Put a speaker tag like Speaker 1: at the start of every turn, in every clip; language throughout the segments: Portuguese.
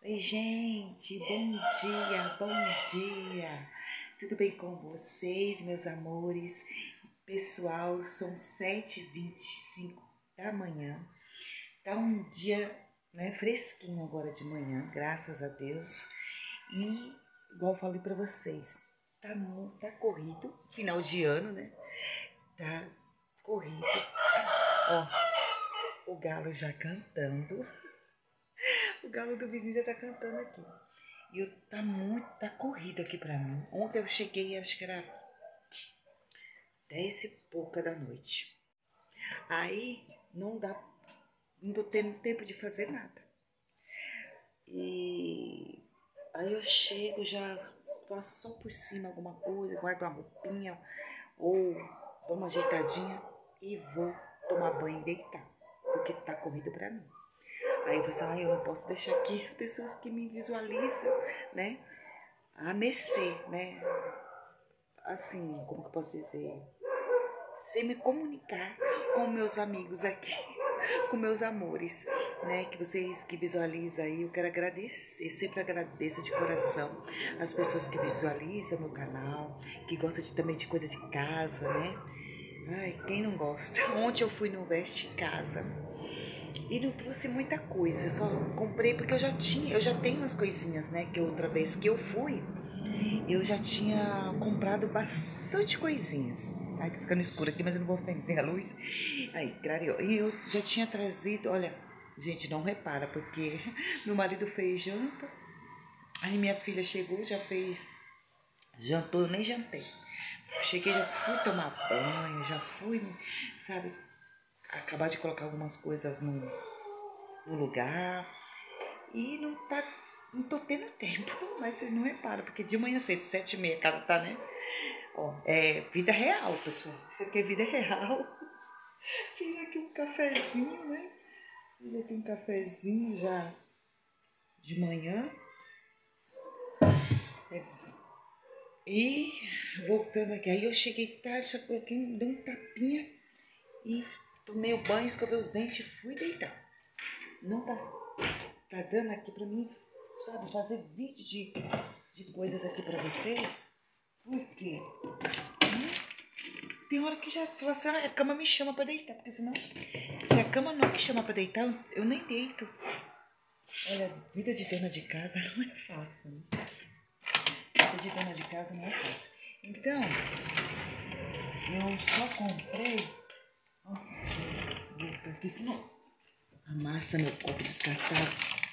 Speaker 1: Oi, gente, bom dia. Tudo bem com vocês, meus amores? Pessoal, são 7h25 da manhã. Tá um dia, né, fresquinho agora de manhã, graças a Deus. E, igual eu falei pra vocês, tá corrido, final de ano, né? Tá corrido. Ó, o galo já cantando. O galo do vizinho já tá cantando aqui. E tá corrido aqui pra mim. Ontem eu cheguei, acho que era 10 e pouca da noite. Aí não tô tendo tempo de fazer nada. E aí eu chego, já faço só por cima alguma coisa, guardo uma roupinha ou dou uma ajeitadinha e vou tomar banho e deitar, porque tá corrido pra mim. Aí eu falo assim, eu não posso deixar aqui as pessoas que me visualizam, né, a mercê, né, assim, como que eu posso dizer, sem me comunicar com meus amigos aqui, com meus amores, né, que vocês que visualizam aí, eu quero agradecer, sempre agradeço de coração as pessoas que visualizam meu canal, que gostam também de coisa de casa, né, ai, quem não gosta? Ontem eu fui no Veste Casa e não trouxe muita coisa, só comprei porque eu já tenho umas coisinhas, né, que outra vez que eu fui, eu já tinha comprado bastante coisinhas. Ai, tá ficando escuro aqui, mas eu não vou ofender a luz. Aí, clareou. E eu já tinha trazido, olha, gente, não repara, porque meu marido fez janta, aí minha filha chegou, já fez, jantou, eu nem jantei. Cheguei, já fui tomar banho, já fui, sabe, acabar de colocar algumas coisas no lugar. E não tô tendo tempo, mas vocês não reparam, porque de manhã cedo, 7h30, a casa tá, né? Ó, é vida real, pessoal. Isso aqui é vida real. Fiz aqui um cafezinho, né? Fiz aqui um cafezinho já de manhã. E voltando aqui, aí eu cheguei tarde, só coloquei, dei um tapinha e tomei o banho, escovei os dentes e fui deitar. Não tá dando aqui pra mim, sabe, fazer vídeo de coisas aqui pra vocês. Por quê? Tem hora que já fala assim, a cama me chama pra deitar, porque senão, se a cama não me chama pra deitar, eu nem deito. Olha, vida de dona de casa não é fácil, né? Vida de dona de casa não é fácil. Então, eu só comprei, porque senão amassa meu copo descartável.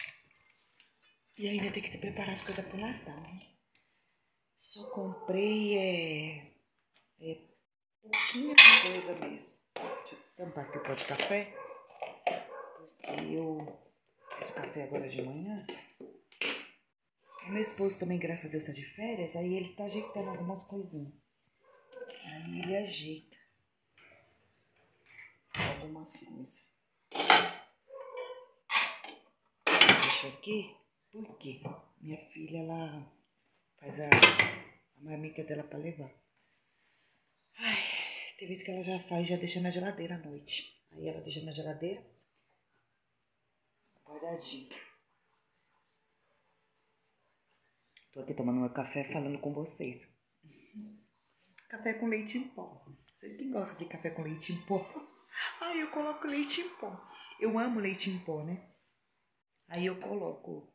Speaker 1: E ainda tem que preparar as coisas pro Natal, né? Só comprei pouquinha coisa mesmo. Deixa eu tampar aqui o pó de café. Porque eu fiz o café agora de manhã. O meu esposo também, graças a Deus, tá de férias. Aí ele tá ajeitando algumas coisinhas. Aí ele ajeita algumas coisas. Deixa aqui. Por quê? Minha filha, ela faz a marmita dela pra levar. Ai, tem vezes que ela já faz, já deixa na geladeira à noite. Aí ela deixa na geladeira, guardadinho. Tô aqui tomando meu café falando com vocês. Café com leite em pó. Vocês que gostam de café com leite em pó? Ai, eu coloco leite em pó. Eu amo leite em pó, né? Aí eu coloco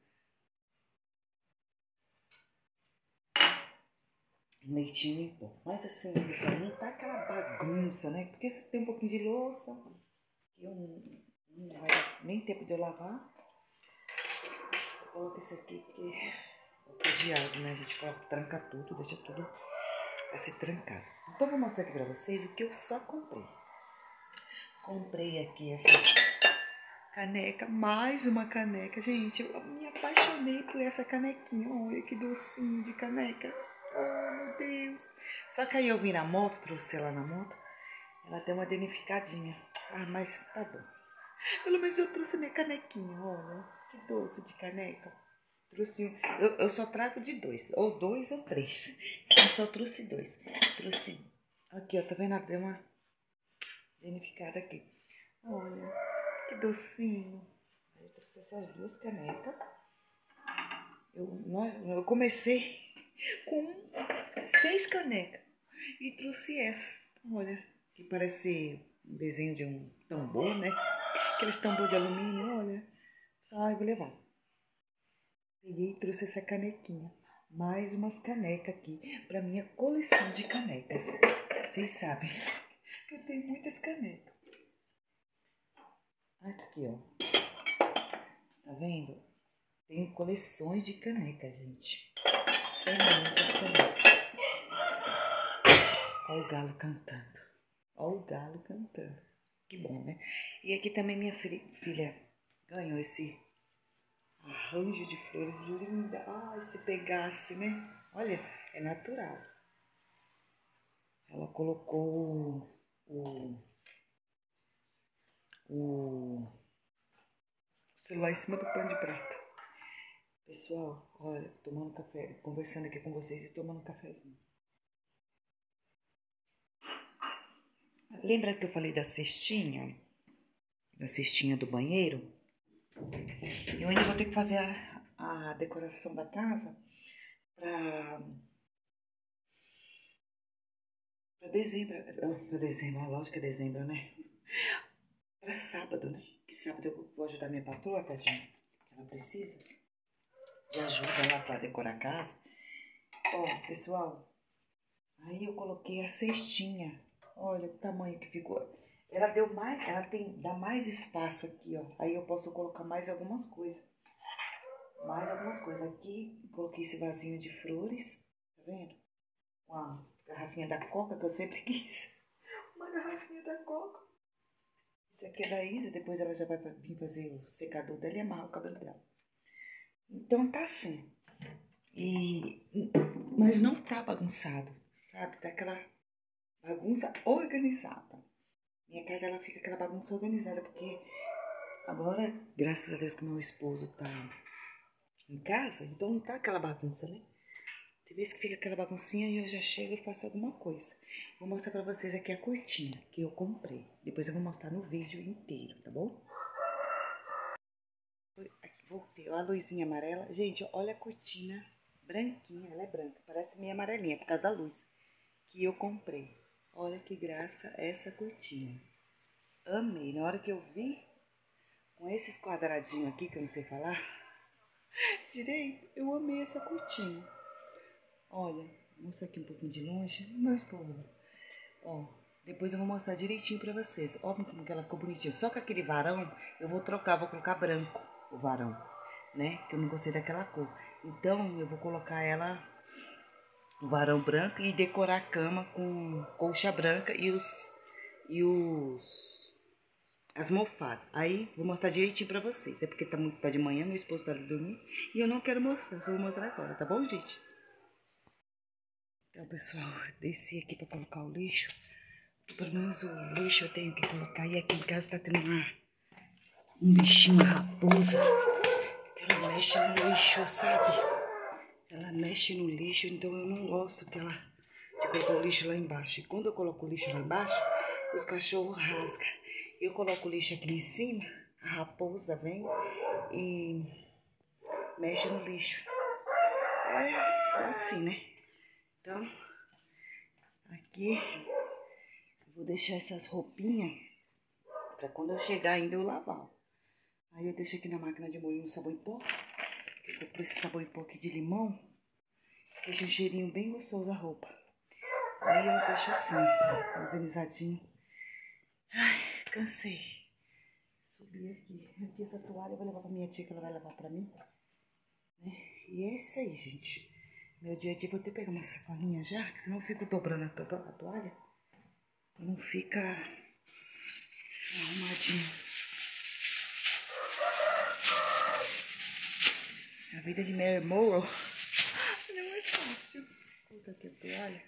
Speaker 1: leitinho em pó. Mas assim, pessoal, não tá aquela bagunça, né? Porque se tem um pouquinho de louça, eu não vai dar nem tempo de eu lavar. Eu coloco esse aqui porque é cadeado, né? A gente coloca, tranca tudo, deixa tudo assim trancado. Então eu vou mostrar aqui pra vocês o que eu só comprei. Comprei aqui essa caneca, mais uma caneca. Gente, eu me apaixonei por essa canequinha. Olha que docinho de caneca. Oh, meu Deus. Só que aí eu vim na moto, trouxe ela na moto. Ela deu uma danificadinha. Ah, mas tá bom. Pelo menos eu trouxe minha canequinha, olha. Que doce de caneca. Trouxe, eu só trago de dois. Ou dois ou três. Eu só trouxe dois. Trouxe. Aqui, ó, tá vendo? Ela deu uma danificada aqui. Olha, que docinho. Aí eu trouxe essas duas canecas. Eu comecei com 6 canecas e trouxe essa. Olha, que parece um desenho de um tambor, né? Aqueles tambor de alumínio, olha. Ai, vou levar. Peguei e trouxe essa canequinha. Mais umas canecas aqui para minha coleção de canecas. Vocês sabem que eu tenho muitas canecas. Aqui, ó. Tá vendo? Tenho coleções de canecas, gente. Tem muitas canecas. Olha o galo cantando. Olha o galo cantando. Que bom, né? E aqui também minha filha ganhou esse arranjo de flores linda. Ai, se pegasse, né? Olha, é natural. Ela colocou o celular em cima do pano de prato. Pessoal, olha, tomando café, conversando aqui com vocês e tomando um cafezinho. Lembra que eu falei da cestinha? Da cestinha do banheiro? Eu ainda vou ter que fazer a decoração da casa para dezembro. Para dezembro, lógico que é dezembro, né? Para sábado, né? Que sábado eu vou ajudar minha patroa, tadinha. Ela precisa de ajuda lá para decorar a casa. Ó, pessoal, aí eu coloquei a cestinha. Olha o tamanho que ficou. Ela deu mais, dá mais espaço aqui, ó. Aí eu posso colocar mais algumas coisas. Aqui, coloquei esse vasinho de flores, tá vendo? Uma garrafinha da Coca que eu sempre quis. Uma garrafinha da Coca. Isso aqui é da Isa, depois ela já vai vir fazer o secador dela e amarrar o cabelo dela. Então tá assim. Mas não tá bagunçado, sabe? Tá aquela bagunça organizada. Minha casa, ela fica aquela bagunça organizada, porque agora, graças a Deus que meu esposo tá em casa, então não tá aquela bagunça, né? Tem vezes que fica aquela baguncinha e eu já chego e faço alguma coisa. Vou mostrar pra vocês aqui a cortina que eu comprei. Depois eu vou mostrar no vídeo inteiro, tá bom? Aqui, voltei, ó, a luzinha amarela. Gente, olha a cortina branquinha, ela é branca, parece meio amarelinha por causa da luz que eu comprei. Olha que graça essa cortina. Amei, na hora que eu vi, com esses quadradinhos aqui, que eu não sei falar direito, eu amei essa cortina. Olha, vou mostrar aqui um pouquinho de longe, meu esposo. Ó, depois eu vou mostrar direitinho pra vocês. Ó como que ela ficou bonitinha. Só que aquele varão, eu vou trocar, vou colocar branco o varão, né? Que eu não gostei daquela cor. Então, eu vou colocar ela, o varão branco, e decorar a cama com colcha branca e as almofadas. Aí, vou mostrar direitinho pra vocês. É porque tá de manhã, meu esposo tá ali dormindo. E eu não quero mostrar, só vou mostrar agora, tá bom, gente? Então, pessoal, desci aqui pra colocar o lixo. Pelo menos o lixo eu tenho que colocar. E aqui em casa tá tendo um bichinho, uma raposa. Ela mexe no lixo, sabe? Ela mexe no lixo, então eu não gosto de colocar o lixo lá embaixo. E quando eu coloco o lixo lá embaixo, os cachorros rasgam. Eu coloco o lixo aqui em cima, a raposa vem e mexe no lixo. É assim, né? Então, aqui eu vou deixar essas roupinhas pra quando eu chegar ainda eu lavar. Aí eu deixo aqui na máquina de moer no sabão em pó. Eu comprei esse sabão em pó aqui de limão. Deixa um cheirinho bem gostoso a roupa. Aí eu deixo assim, organizadinho. Ai, cansei. Subi aqui. Aqui essa toalha eu vou levar pra minha tia, que ela vai levar pra mim. Né? E é isso aí, gente. Meu dia a dia, vou ter que pegar uma sacolinha já, que senão eu fico dobrando a toalha. E não fica arrumadinho. A vida de Mary Morrow não é fácil. Vou colocar aqui a toalha.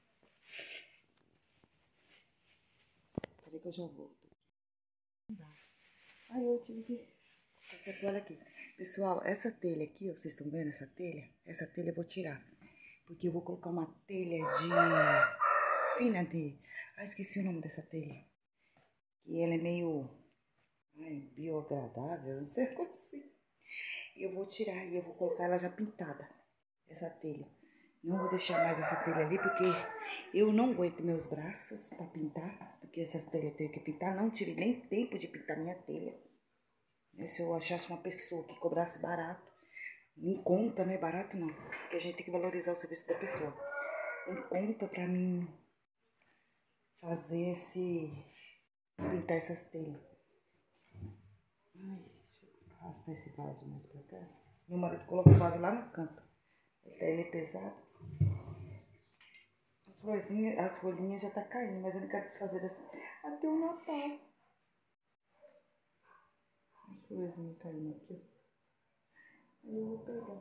Speaker 1: Peraí que eu já volto. Não dá. Aí eu tive que colocar a toalha aqui. Pessoal, essa telha aqui, ó, vocês estão vendo essa telha? Essa telha eu vou tirar. Porque eu vou colocar uma telha fina de... Ah, esqueci o nome dessa telha. E ela é meio... Ai, biodegradável, não sei como assim. eu vou tirar e eu vou colocar ela já pintada, essa telha. Não vou deixar mais essa telha ali, porque eu não aguento meus braços para pintar, porque essas telhas eu tenho que pintar. Não tive nem tempo de pintar minha telha. Se eu achasse uma pessoa que cobrasse barato, em conta, né? Barato não, porque a gente tem que valorizar o serviço da pessoa. Em conta pra mim fazer pintar essas telhas. Ai, deixa eu arrastar esse vaso mais pra cá. Meu marido coloca o vaso lá no canto. Ele é pesado. As folhinhas já tá caindo, mas eu não quero desfazer dessa até o Natal. As florzinhas caindo aqui. Aí eu vou pegar.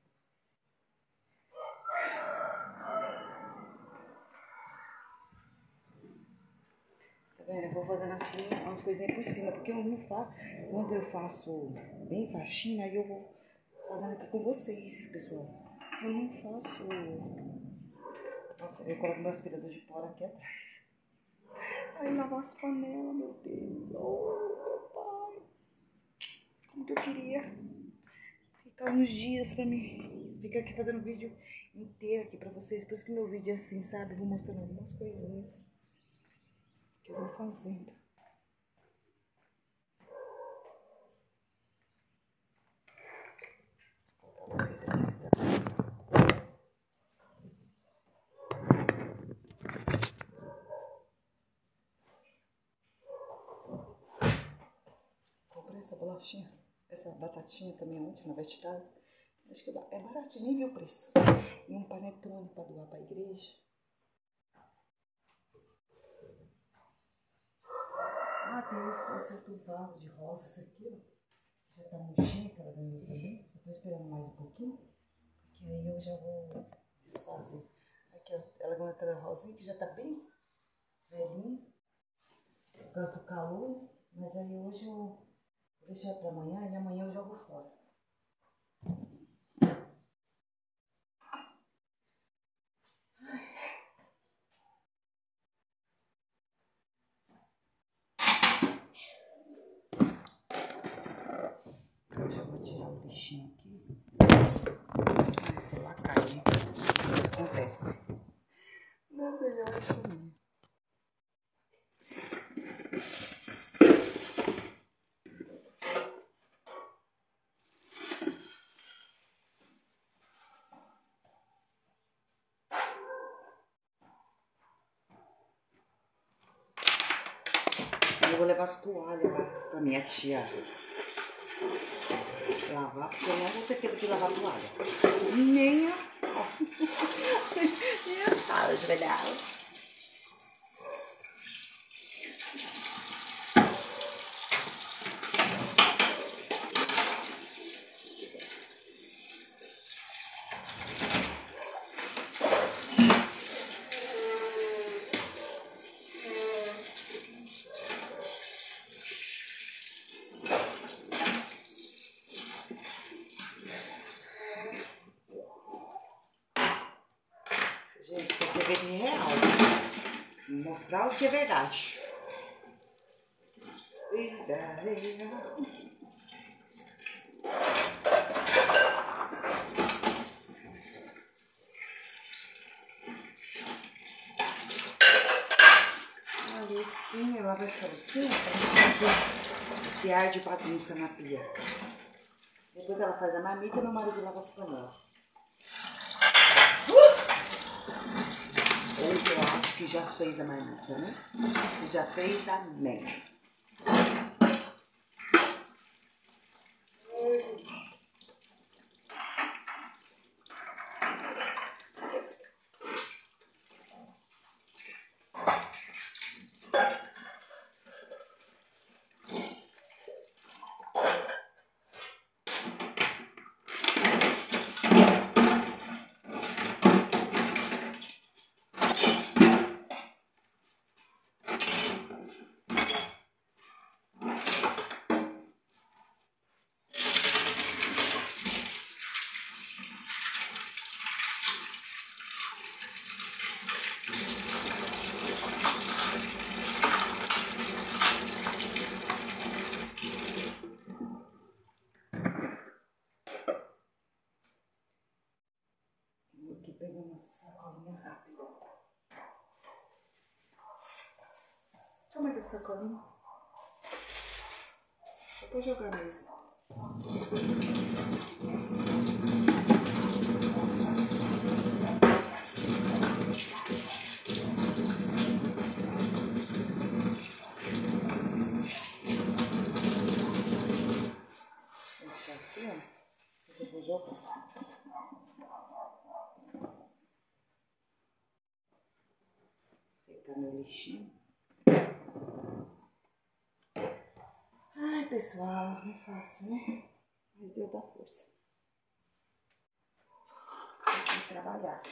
Speaker 1: Tá vendo? Eu vou fazendo assim, umas coisinhas por cima, porque eu não faço. Quando eu faço bem faxina, aí eu vou fazendo aqui com vocês, pessoal. Eu não faço. Nossa, eu coloco meu aspirador de pó aqui atrás. Aí lavar as panelas, meu Deus. Oh, meu pai. Como que eu queria ficar uns dias pra mim ficar aqui fazendo vídeo inteiro aqui pra vocês. Por isso que meu vídeo é assim, sabe? Vou mostrando algumas coisinhas que eu vou fazendo. Vou colocar vocês aqui, se tá bem. Comprei essa bolachinha, essa batatinha também ontem na Veste Casa. Acho que é baratinho, nem vi o preço. E um panetone pra doar pra igreja. Ah, tem esse outro vaso de rosa aqui, ó. Já tá murchinha, que ela ganhou também. Só tô esperando mais um pouquinho, porque aí eu já vou desfazer. Aqui, ó, ela ganhou aquela rosinha que já tá bem velhinha, por causa do calor. Mas aí hoje eu vou deixar pra amanhã e amanhã eu jogo fora. Eu já vou tirar o lixinho aqui. Ai, sei lá, cai, né? Isso acontece. Não, melhor isso comigo. Eu vou levar as toalhas lá pra minha tia lavar, porque eu não vou ter tempo de lavar a toalha. Nem a sala de velhar. Gente, isso aqui é bem real. Mostrar o que é verdade. Olha, sim, ela vai ser assim, esse ar de bagunça na pia. Depois ela faz a marmita e meu marido lava as panelas. Eu acho que já fez a marmita, né? Já fez, amém. pegar uma sacolinha rápida. Toma essa sacolinha. Só pra jogar mesmo. Deixa aqui, ó. Eu vou jogar. Secar meu lixinho. Ai, pessoal, não é fácil, né? Mas Deus dá força. Vamos trabalhar.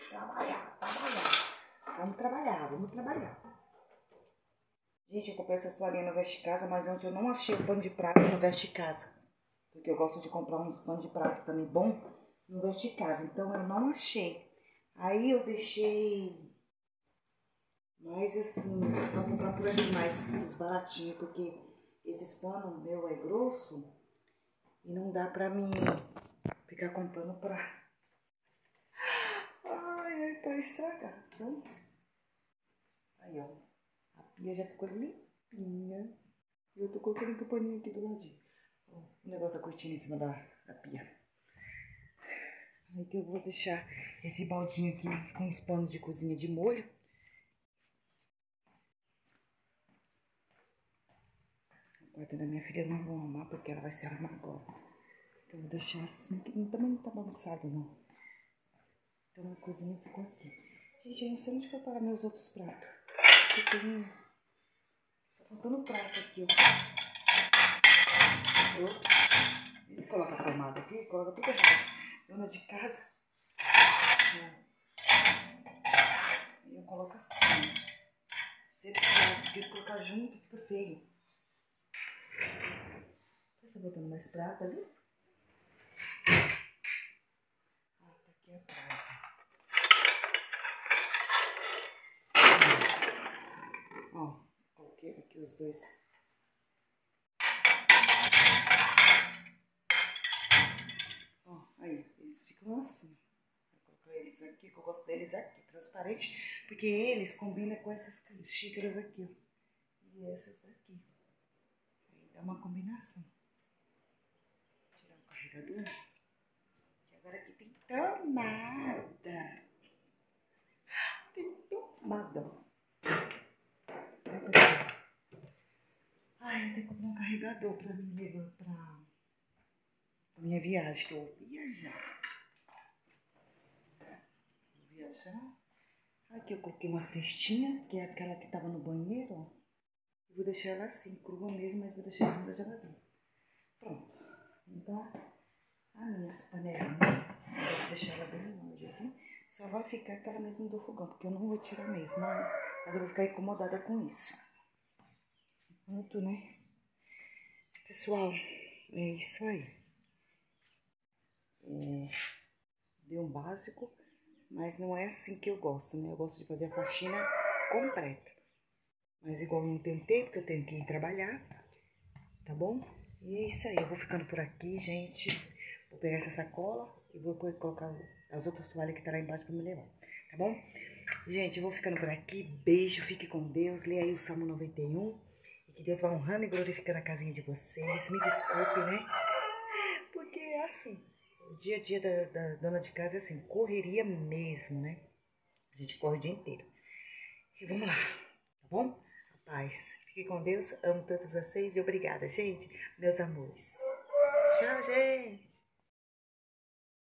Speaker 1: Vamos trabalhar, vamos trabalhar. Gente, eu comprei essas toalhinhas no Veste Casa, mas ontem eu não achei o pano de prato no Veste Casa. Porque eu gosto de comprar uns panos de prato também bom no Veste Casa. Então eu não achei. Aí eu deixei mais assim, pra comprar por ali mais os baratinhos, porque esses panos meu é grosso e não dá pra mim ficar comprando pra... Ai, tá estragado. Aí, ó. A pia já ficou limpinha. E eu tô colocando o paninho aqui do ladinho. Ó, o negócio da cortina em cima da pia. Aí que eu vou deixar esse baldinho aqui com os panos de cozinha de molho. O quarto da minha filha eu não vou arrumar porque ela vai se arrumar agora. Então eu vou deixar assim, que também não tá bagunçado não. Então a cozinha ficou aqui. Gente, eu não sei onde que eu parar meus outros pratos. Porque tem... Tá faltando prato aqui, ó. E se coloca a tomada aqui, coloca tudo errado. Dona de casa. E eu coloco assim. Separado, porque se colocar junto fica feio. Você tá botando mais prato ali? Ah, tá aqui atrás. Ó, coloquei aqui os dois. Ó, aí, eles ficam assim. Vou colocar eles aqui, que eu gosto deles aqui, transparente, porque eles combinam com essas xícaras aqui, ó. E essas aqui. Aí dá uma combinação. Vou tirar o carregador. Que agora aqui tem tomada. Tem tomada. Ai, eu tenho que comprar um carregador pra mim levar pra minha viagem, que eu vou viajar. Aqui eu coloquei uma cestinha, que é aquela que tava no banheiro, ó. Eu vou deixar ela assim, crua mesmo, mas vou deixar em cima da geladeira. Pronto. Então, a minha panelinha, eu vou deixar ela bem longe aqui. Só vai ficar aquela mesmo do fogão, porque eu não vou tirar mesmo, mas eu vou ficar incomodada com isso. Pronto, né? Pessoal, é isso aí. Deu um básico, mas não é assim que eu gosto, né? Eu gosto de fazer a faxina completa. Mas igual eu não tenho tempo, porque eu tenho que ir trabalhar, tá bom? E é isso aí, eu vou ficando por aqui, gente. Vou pegar essa sacola e vou colocar as outras toalhas que tá lá embaixo pra me levar, tá bom? Gente, eu vou ficando por aqui. Beijo, fique com Deus. Leia aí o Salmo 91. E que Deus vá honrando e glorificando a casinha de vocês. Me desculpe, né? Porque é assim, o dia a dia da dona de casa é assim, correria mesmo, né? A gente corre o dia inteiro. E vamos lá, tá bom? A paz. Fique com Deus. Amo todos vocês e obrigada, gente. Meus amores. Tchau, gente.